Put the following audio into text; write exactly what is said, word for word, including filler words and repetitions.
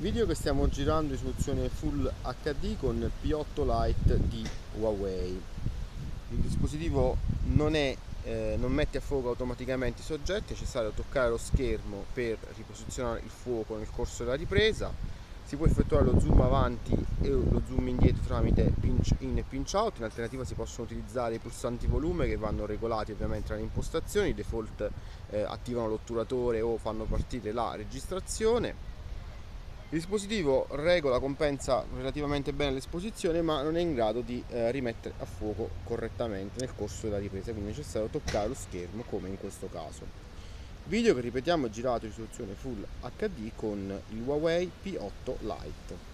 Video che stiamo girando in risoluzione Full acca di con il P otto Lite di Huawei. Il dispositivo non, è, eh, non mette a fuoco automaticamente i soggetti, è necessario toccare lo schermo per riposizionare il fuoco nel corso della ripresa. Si può effettuare lo zoom avanti e lo zoom indietro tramite pinch in e pinch out. In alternativa si possono utilizzare i pulsanti volume che vanno regolati ovviamente dalle impostazioni. I default eh, attivano l'otturatore o fanno partire la registrazione. Il dispositivo regola, compensa relativamente bene l'esposizione, ma non è in grado di eh, rimettere a fuoco correttamente nel corso della ripresa, quindi è necessario toccare lo schermo come in questo caso. Video che, ripetiamo, è girato in risoluzione Full acca di con il Huawei P otto Lite.